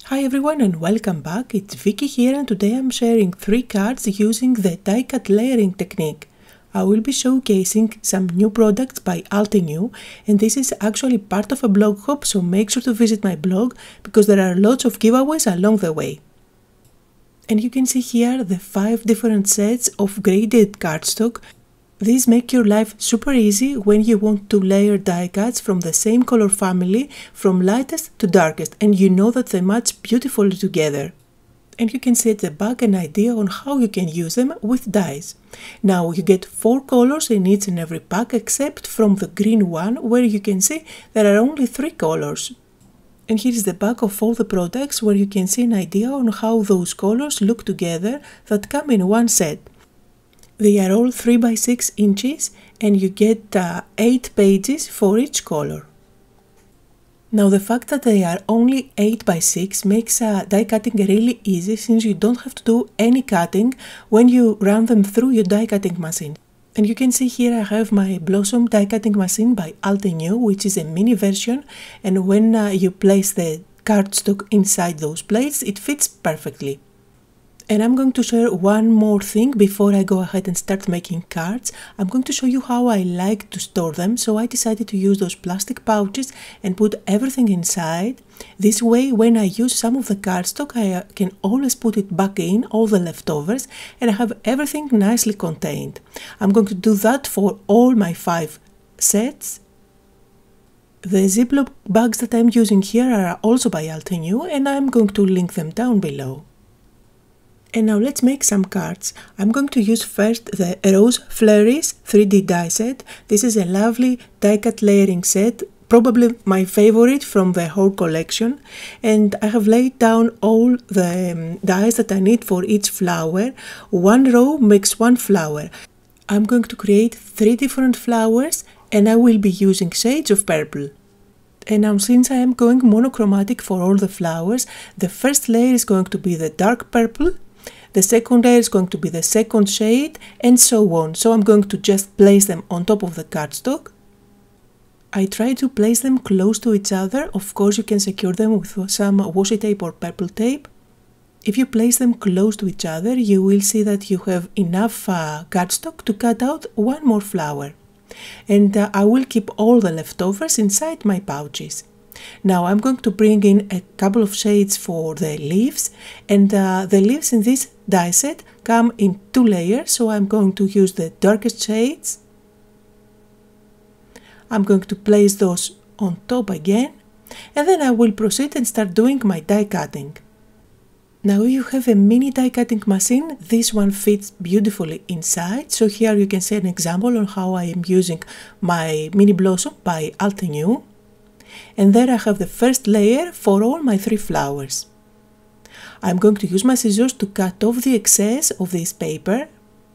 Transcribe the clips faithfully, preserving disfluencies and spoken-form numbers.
Hi everyone and welcome back, it's Vicky here and today I'm sharing three cards using the die cut layering technique. I will be showcasing some new products by Altenew and this is actually part of a blog hop, so make sure to visit my blog because there are lots of giveaways along the way. And you can see here the five different sets of graded cardstock. These make your life super easy when you want to layer die cuts from the same color family from lightest to darkest, and you know that they match beautifully together. And you can see at the back an idea on how you can use them with dies. Now you get four colors in each and every pack except from the green one where you can see there are only three colors. And here is the back of all the products where you can see an idea on how those colors look together that come in one set. They are all three by six inches and you get uh, eight pages for each color. Now the fact that they are only eight by six makes uh, die cutting really easy since you don't have to do any cutting when you run them through your die cutting machine. And you can see here I have my Blossom die cutting machine by Altenew, which is a mini version, and when uh, you place the cardstock inside those plates it fits perfectly. And I'm going to share one more thing before I go ahead and start making cards. I'm going to show you how I like to store them, so I decided to use those plastic pouches and put everything inside. This way, when I use some of the cardstock, I can always put it back in, all the leftovers, and I have everything nicely contained. I'm going to do that for all my five sets. The Ziploc bags that I'm using here are also by Altenew, and I'm going to link them down below. And now let's make some cards. I'm going to use first the Rose Flurries three D die set. This is a lovely die cut layering set, probably my favorite from the whole collection. And I have laid down all the um, dies that I need for each flower. One row makes one flower. I'm going to create three different flowers and I will be using shades of purple. And now since I am going monochromatic for all the flowers, the first layer is going to be the dark purple. The second layer is going to be the second shade, and so on. So I'm going to just place them on top of the cardstock. I try to place them close to each other. Of course you can secure them with some washi tape or purple tape. If you place them close to each other, you will see that you have enough uh, cardstock to cut out one more flower. And uh, I will keep all the leftovers inside my pouches. Now I'm going to bring in a couple of shades for the leaves, and uh, the leaves in this die set come in two layers, so I'm going to use the darkest shades. I'm going to place those on top again, and then I will proceed and start doing my die cutting. Now if you have a mini die cutting machine, this one fits beautifully inside, so here you can see an example on how I am using my Mini Blossom by Altenew. And there I have the first layer for all my three flowers. I'm going to use my scissors to cut off the excess of this paper.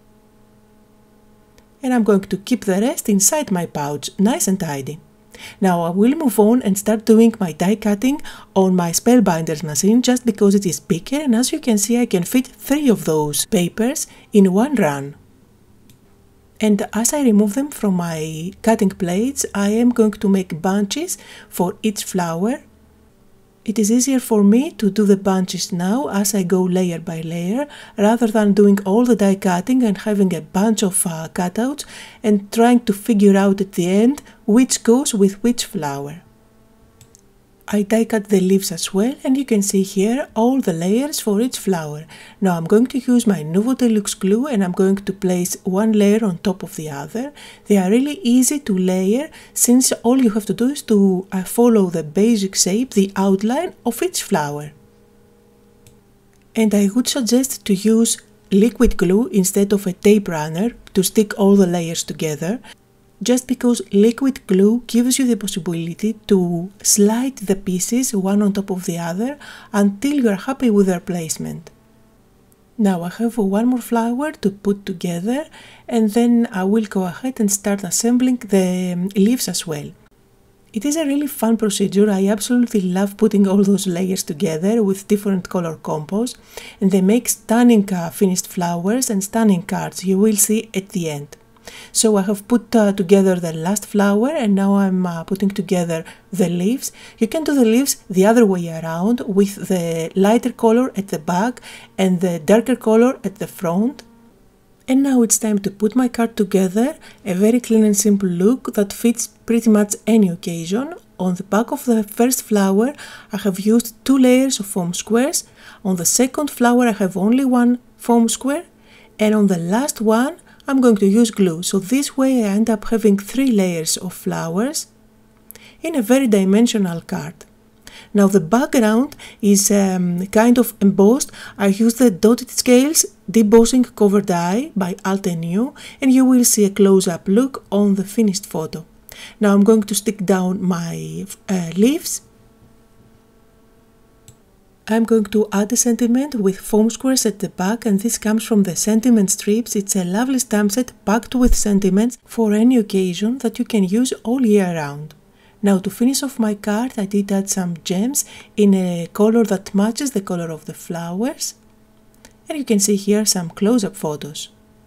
And I'm going to keep the rest inside my pouch, nice and tidy. Now I will move on and start doing my die cutting on my Spellbinders machine just because it is bigger, and as you can see I can fit three of those papers in one run. And as I remove them from my cutting plates, I am going to make bunches for each flower. It is easier for me to do the bunches now as I go layer by layer, rather than doing all the die cutting and having a bunch of uh, cutouts and trying to figure out at the end which goes with which flower. I die cut the leaves as well, and you can see here all the layers for each flower. Now I'm going to use my Nuvo Deluxe glue and I'm going to place one layer on top of the other. They are really easy to layer since all you have to do is to uh, follow the basic shape, the outline of each flower. And I would suggest to use liquid glue instead of a tape runner to stick all the layers together, just because liquid glue gives you the possibility to slide the pieces one on top of the other until you are happy with their placement. Now I have one more flower to put together, and then I will go ahead and start assembling the leaves as well. It is a really fun procedure. I absolutely love putting all those layers together with different color combos, and they make stunning uh, finished flowers and stunning cards you will see at the end. So I have put uh, together the last flower, and now I'm uh, putting together the leaves. You can do the leaves the other way around, with the lighter color at the back and the darker color at the front. And now it's time to put my card together, a very clean and simple look that fits pretty much any occasion. On the back of the first flower I have used two layers of foam squares, on the second flower I have only one foam square, and on the last one I'm going to use glue, so this way I end up having three layers of flowers in a very dimensional card. Now the background is um, kind of embossed. I use the Dotted Scales Debossing Cover Die by Altenew, and you will see a close-up look on the finished photo. Now I'm going to stick down my uh, leaves. I'm going to add a sentiment with foam squares at the back, and this comes from the Sentiment Strips. It's a lovely stamp set packed with sentiments for any occasion that you can use all year round. Now to finish off my card I did add some gems in a color that matches the color of the flowers, and you can see here some close-up photos.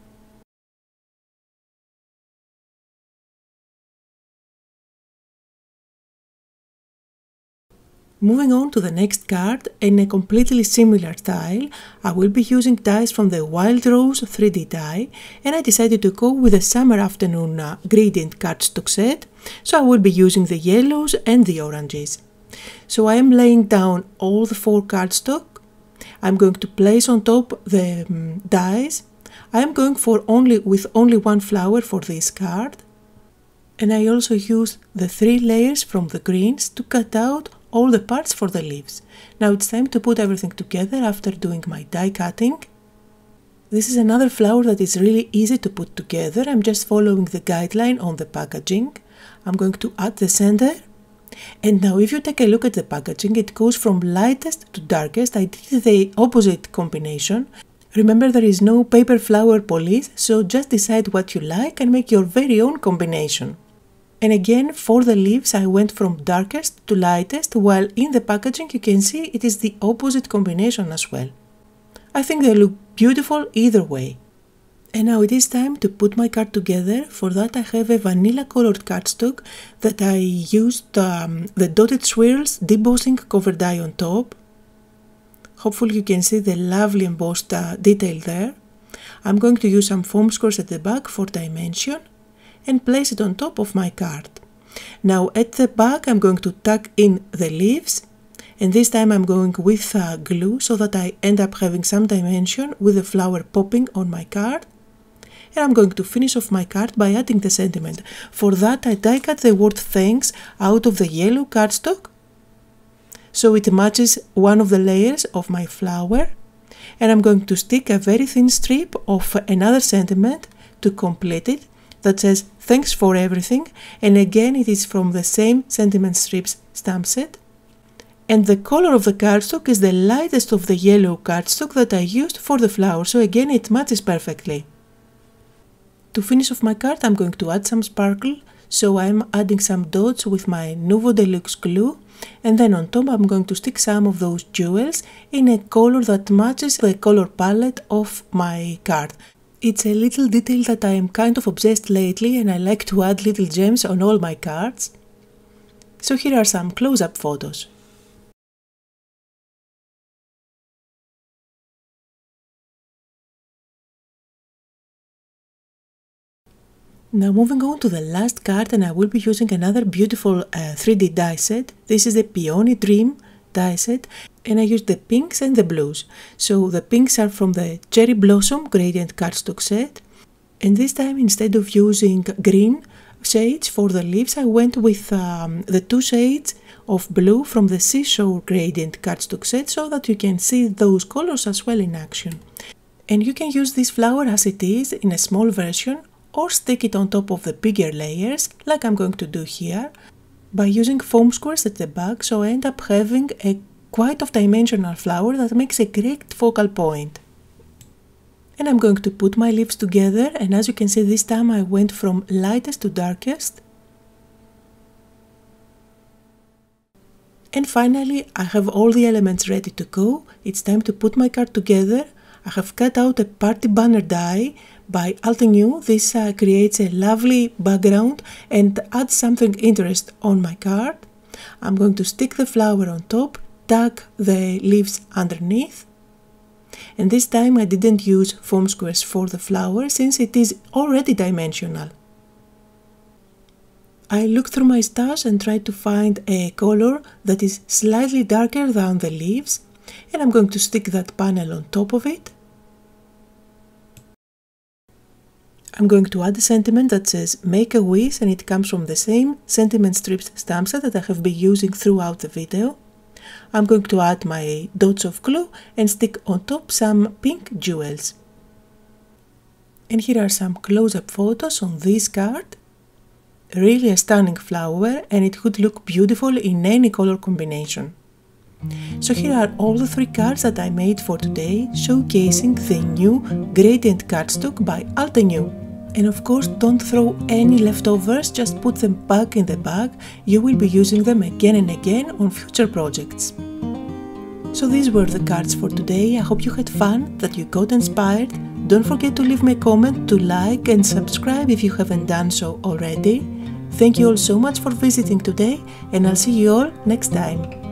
Moving on to the next card, in a completely similar style, I will be using dies from the Wild Rose three D die, and I decided to go with a Summer Afternoon uh, gradient cardstock set, so I will be using the yellows and the oranges. So I am laying down all the four cardstock. I'm going to place on top the um, dies. I am going for only with only one flower for this card, and I also used the three layers from the greens to cut out all the parts for the leaves. Now it's time to put everything together after doing my die cutting. This is another flower that is really easy to put together. I'm just following the guideline on the packaging. I'm going to add the center. And now if you take a look at the packaging, it goes from lightest to darkest. I did the opposite combination. Remember, there is no paper flower police, so just decide what you like and make your very own combination. And again, for the leaves I went from darkest to lightest, while in the packaging you can see it is the opposite combination as well. I think they look beautiful either way. And now it is time to put my card together. For that I have a vanilla colored cardstock that I used um, the Dotted Swirls Debossing Cover Die on top. Hopefully you can see the lovely embossed uh, detail there. I'm going to use some foam squares at the back for dimension and place it on top of my card. Now at the back I'm going to tuck in the leaves, and this time I'm going with uh, glue so that I end up having some dimension with the flower popping on my card. And I'm going to finish off my card by adding the sentiment. For that I die cut the word thanks out of the yellow cardstock, so it matches one of the layers of my flower, and I'm going to stick a very thin strip of another sentiment to complete it that says thanks for everything, and again it is from the same Sentiment Strips stamp set, and the color of the cardstock is the lightest of the yellow cardstock that I used for the flower, so again it matches perfectly. To finish off my card I'm going to add some sparkle, so I'm adding some dots with my Nuvo Deluxe glue, and then on top I'm going to stick some of those jewels in a color that matches the color palette of my card. It's a little detail that I am kind of obsessed lately, and I like to add little gems on all my cards. So here are some close-up photos. Now moving on to the last card, and I will be using another beautiful uh, three D die set. This is the Peony Dream die set, and I used the pinks and the blues. So the pinks are from the Cherry Blossom gradient cardstock set, and this time instead of using green shades for the leaves I went with um, the two shades of blue from the Seashore gradient cardstock set, so that you can see those colors as well in action. And you can use this flower as it is in a small version, or stick it on top of the bigger layers like I'm going to do here, by using foam squares at the back, so I end up having a quite of dimensional flower that makes a great focal point. And I'm going to put my leaves together, and as you can see this time I went from lightest to darkest. And finally I have all the elements ready to go. It's time to put my card together. I have cut out a party banner die by Altenew. This uh, creates a lovely background and adds something interesting on my card. I'm going to stick the flower on top, tuck the leaves underneath. And this time I didn't use foam squares for the flower since it is already dimensional. I looked through my stash and tried to find a color that is slightly darker than the leaves, and I'm going to stick that panel on top of it. I'm going to add a sentiment that says "Make a wish", and it comes from the same sentiment strips stamp set that I have been using throughout the video. I'm going to add my dots of glue and stick on top some pink jewels. And here are some close-up photos on this card. Really a stunning flower, and it could look beautiful in any color combination. So here are all the three cards that I made for today, showcasing the new gradient cardstock by Altenew. And of course, don't throw any leftovers, just put them back in the bag. You will be using them again and again on future projects. So these were the cards for today. I hope you had fun, that you got inspired. Don't forget to leave me a comment, to like and subscribe if you haven't done so already. Thank you all so much for visiting today, and I'll see you all next time.